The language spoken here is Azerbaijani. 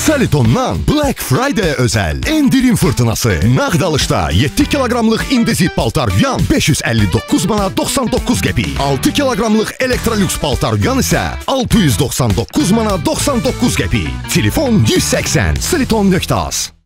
Salitondan Black Friday özel endirim fırtınası. Nağd alışda 7 kiloqramlıq indizit paltar yan 559 mana 99 qəpik. 6 kiloqramlıq Electrolux paltar yan isə 699 mana 99 qəpik. Telefon 180 saliton.az.